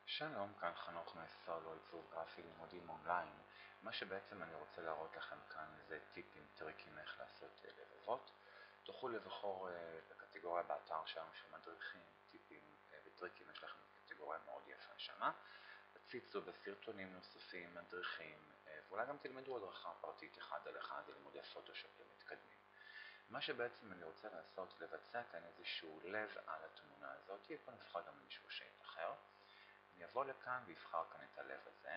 שלום, כאן חנוך מסולו, עיצוב גרפי לימודים אונליין. מה שבעצם אני רוצה להראות לכם כאן זה טיפים, טריקים איך לעשות לבבות. תוכלו לבחור בקטגוריה באתר שלנו של מדריכים, טיפים וטריקים, יש לכם קטגוריה מאוד יפה שמה. תציצו בסרטונים נוספים, מדריכים, ואולי גם תלמדו הדרכה פרטית אחד על אחד ללימודי פוטושופ למתקדמים. מה שבעצם אני רוצה לעשות, לבצע כאן איזשהו לב על התמונה הזאת, פה נבחר גם איזשהו שייט אחר. אני אבוא לכאן ויבחר כאן את הלב הזה,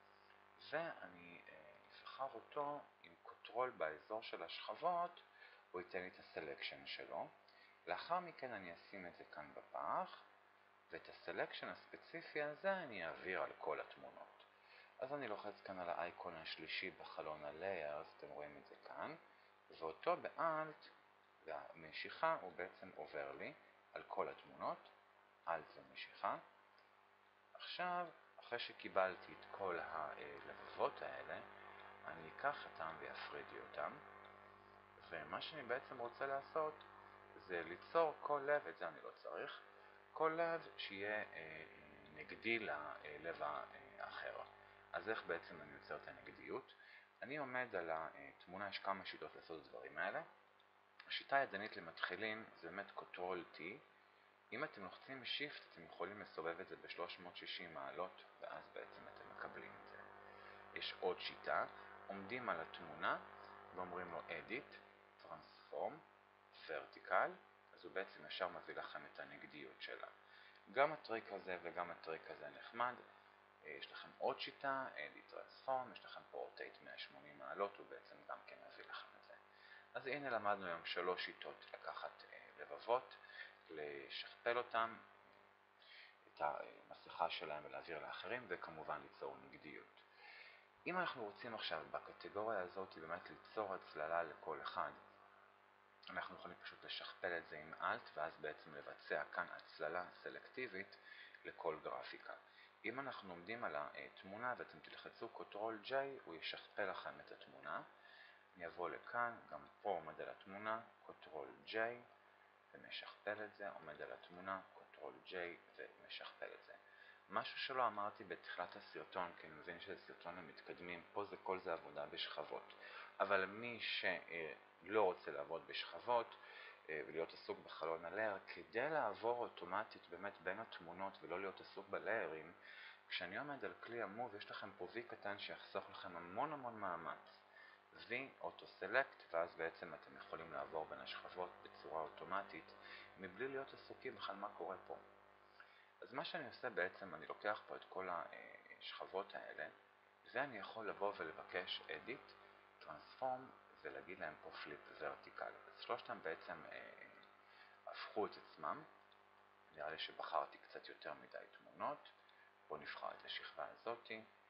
ואני אבחר אותו עם קונטרול באזור של השכבות, הוא ייתן לי את הסלקשן שלו. לאחר מכן אני אשים את זה כאן בפח, ואת הסלקשן הספציפי הזה אני אעביר על כל התמונות. אז אני לוחץ כאן על האייקון השלישי בחלון ה-Layers, אתם רואים את זה כאן, ואותו באלט והמשיכה הוא בעצם עובר לי על כל התמונות, אלט ומשיכה. עכשיו, אחרי שקיבלתי את כל הלבבות האלה, אני אקח אותם ויפריד לי אותם, ומה שאני בעצם רוצה לעשות זה ליצור כל לב, את זה אני לא צריך, כל לב שיהיה נגדי ללב האחר. אז איך בעצם אני יוצר את הנגדיות? אני עומד על התמונה, יש כמה שיטות לעשות את הדברים האלה. השיטה הידנית למתחילים זה באמת Ctrl T. אם אתם לוחצים Shift אתם יכולים לסובב את זה ב-360 מעלות, ואז בעצם אתם מקבלים את זה. יש עוד שיטה, עומדים על התמונה ואומרים לו Edit, Transform, Vertical, אז הוא בעצם ישר מביא לכם את הנגדיות שלה. גם הטריק הזה וגם הטריק הזה נחמד. יש לכם עוד שיטה, Edit, Transform, יש לכם פה Rotate 180 מעלות, הוא בעצם גם כן מביא לכם את זה. אז הנה למדנו היום 3 שיטות לקחת לבבות, לשכפל אותם, את המסכה שלהם ולהעביר לאחרים, וכמובן ליצור נגדיות. אם אנחנו רוצים עכשיו בקטגוריה הזאת באמת ליצור הצללה לכל אחד, אנחנו יכולים פשוט לשכפל את זה עם Alt, ואז בעצם לבצע כאן הצללה סלקטיבית לכל גרפיקה. אם אנחנו עומדים על התמונה ואתם תלחצו Ctrl J, הוא ישכפל לכם את התמונה. אני אבוא לכאן, גם פה עומד על התמונה, Ctrl J, ומשכפל את זה, עומד על התמונה, Ctrl J ומשכפל את זה. משהו שלא אמרתי בתחילת הסרטון, כי אני מבין שזה סרטון למתקדמים, פה זה כל זה עבודה בשכבות. אבל מי שלא רוצה לעבוד בשכבות ולהיות עסוק בחלון הלייר, כדי לעבור אוטומטית באמת בין התמונות ולא להיות עסוק בליירים, כשאני עומד על כלי המוב יש לכם פה V קטן שיחסוך לכם המון מאמץ. V, אוטו סלקט, ואז בעצם אתם יכולים לעבור בין השכבות בצורה אוטומטית, מבלי להיות עסוקים בכלל מה קורה פה. אז מה שאני עושה בעצם, אני לוקח פה את כל השכבות האלה, ואני יכול לבוא ולבקש Edit, Transform, ולהגיד להם פה Flip Vertical. אז שלושתם בעצם הפכו את עצמם. נראה לי שבחרתי קצת יותר מדי תמונות. בואו נבחר את השכבה הזאת,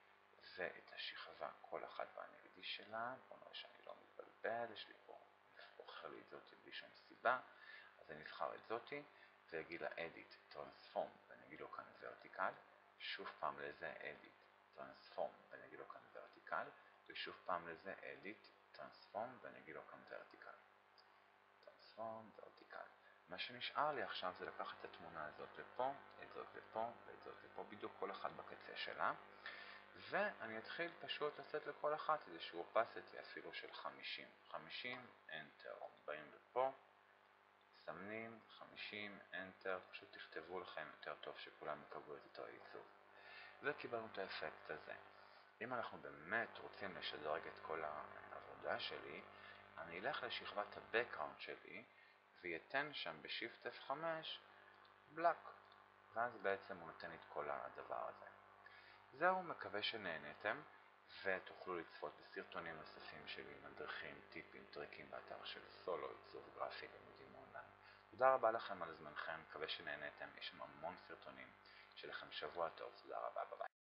ואת השכבה כל אחת והנגדי שלה. בואו נראה שאני לא מתבלבל, יש לי פה, בוחר לי את זאת בלי שום סיבה. אז אני אבחר את זאת, ואגיד לה Edit, Transform, ואני אגיד לו כאן Vertical. שוב פעם לזה Edit, Transform, ואני אגיד לו כאן Vertical. ושוב פעם לזה Edit, Transform, ואני אגיד לו כאן Vertical. Transform, Vertical. מה שנשאר לי עכשיו זה לקחת את התמונה הזאת לפה, את זאת לפה ואת זאת לפה, בדיוק כל אחת בקצה שלה. ואני אתחיל פשוט לצאת לכל אחת איזשהו opacity אפילו של 50. 50, Enter, באים לפה, מסמנים, 50, Enter, פשוט תכתבו לכם יותר טוב שכולם יקבלו את אותו עיצוב. וקיבלנו את האפקט הזה. אם אנחנו באמת רוצים לשדרג את כל העבודה שלי, אני אלך לשכבת ה-Background שלי, ויתן שם ב-Shift F5 Black, ואז בעצם הוא נותן את כל הדבר הזה. זהו, מקווה שנהנתם, ותוכלו לצפות בסרטונים נוספים שלי, מדריכים, טיפים, טריקים באתר של סולו, עיצוב גרפי לימודים אונליין. תודה רבה לכם על זמנכם, מקווה שנהנתם, יש שם המון סרטונים, שלכם שבוע טוב, תודה רבה, ביי.